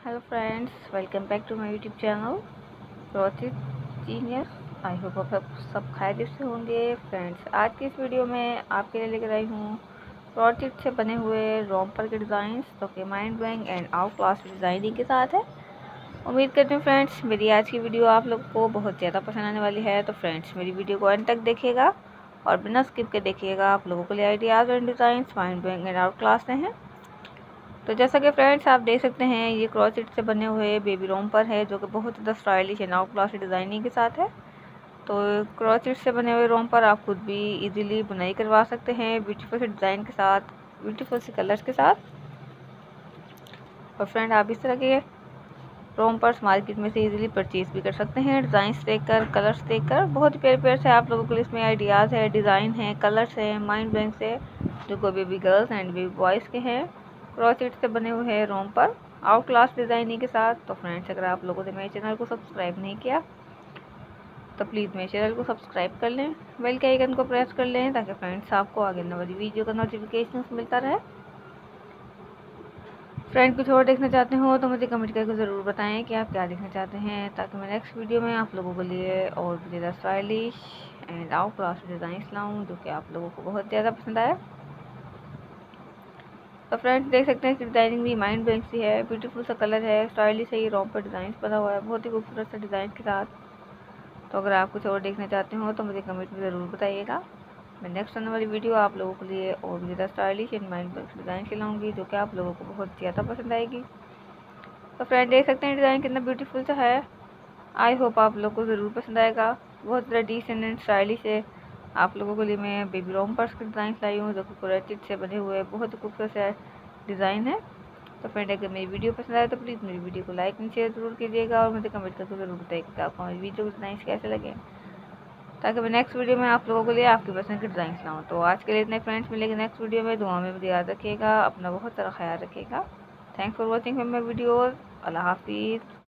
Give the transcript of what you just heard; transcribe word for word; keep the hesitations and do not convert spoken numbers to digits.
Hello friends, welcome back to my YouTube channel Rochit genius. I hope आप सब सब खैरियत से होंगे। फ्रेंड्स, आज की इस वीडियो में आपके लिए लेकर आई हूँ रोचित से बने हुए रोम्पर के डिज़ाइंस, जो कि mind blowing and out class designing के साथ है। उम्मीद करती हूँ फ्रेंड्स मेरी आज की वीडियो आप लोग को बहुत ज़्यादा पसंद आने वाली है। तो फ्रेंड्स, मेरी वीडियो को एंड तक देखिएगा और बिना स्किप के देखिएगा। आप लोगों के लिए ideas and designs mind blowing and out class में हैं। तो जैसा कि फ्रेंड्स आप देख सकते हैं, ये क्रॉचेट से बने हुए बेबी रोम्पर है, जो कि बहुत ज़्यादा stylish and out class designing के साथ है। तो क्रॉचेट से बने हुए रोम्पर आप खुद भी इजीली बुनाई करवा सकते हैं, ब्यूटीफुल से डिज़ाइन के साथ, ब्यूटीफुल से कलर्स के साथ। और फ्रेंड, आप इस तरह के रोम्पर्स मार्केट में से इजीली परचेज भी कर सकते हैं। डिज़ाइंस देखकर, कलर्स देखकर बहुत ही प्यारे प्यारे से आप लोगों के लिए इसमें आइडियाज़ है, डिज़ाइन है, कलर्स हैं, माइंड ब्लोइंग से, जो को baby girls and baby boys के हैं। क्रॉचेट से बने हुए हैं रोम्पर आउट क्लास डिज़ाइनिंग के साथ। तो फ्रेंड्स, अगर आप लोगों ने मेरे चैनल को सब्सक्राइब नहीं किया तो प्लीज़ मेरे चैनल को सब्सक्राइब कर लें, बेल के आइकन को प्रेस कर लें, ताकि फ्रेंड्स आपको आगे आने वाली वीडियो का नोटिफिकेशन मिलता रहे। फ्रेंड, कुछ और देखना चाहते हो तो मुझे कमेंट करके ज़रूर बताएं कि आप क्या देखना चाहते हैं, ताकि मैं नेक्स्ट वीडियो में आप लोगों के लिए और भी ज़्यादा stylish and out class designs लाऊँ, जो कि आप लोगों को बहुत ज़्यादा पसंद आए। तो फ्रेंड्स, देख सकते हैं कि डिज़ाइनिंग भी माइंड ब्लोइंग सी है, ब्यूटीफुल सा कलर है, स्टाइलिश है, ये रोम्पर डिज़ाइन बना हुआ है बहुत ही खूबसूरत सा डिज़ाइन के साथ। तो अगर आप कुछ और देखना चाहते हो तो मुझे कमेंट में ज़रूर बताइएगा। मैं नेक्स्ट आने वाली वीडियो आप लोगों के लिए और भी ज़्यादा stylish and mind blowing design खिलाऊँगी, जो कि आप लोगों को बहुत ज़्यादा पसंद आएगी। तो फ्रेंड, देख सकते हैं डिज़ाइन कितना ब्यूटीफुल सा है। आई होप आप लोग को ज़रूर पसंद आएगा। बहुत ज़्यादा डिसेंट एंड स्टाइलिश है। आप लोगों के लिए मैं बेबी रोम्पर्स के डिज़ाइन लाई हूँ, जो कि क्रॉचेट से बने हुए बहुत ही खूबसूरत से डिज़ाइन है। तो फ्रेंड, अगर मेरी वीडियो पसंद आए तो प्लीज़ मेरी वीडियो को लाइक एंड शेयर ज़रूर कीजिएगा और मुझे कमेंट करके ज़रूर बताइएगा आपको मेरी वीडियो के डिज़ाइन कैसे लगे, ताकि मैं नेक्स्ट वीडियो में आप लोगों के लिए आपकी पसंद के डिज़ाइन लाऊँ। तो आज के लिए इतने फ्रेंड्स, मिलेंगे नेक्स्ट वीडियो में। दुआ में मुझे याद रखिएगा, अपना बहुत सारा ख्याल रखिएगा। Thanks for watching my videos. अल्लाह हाफिज़।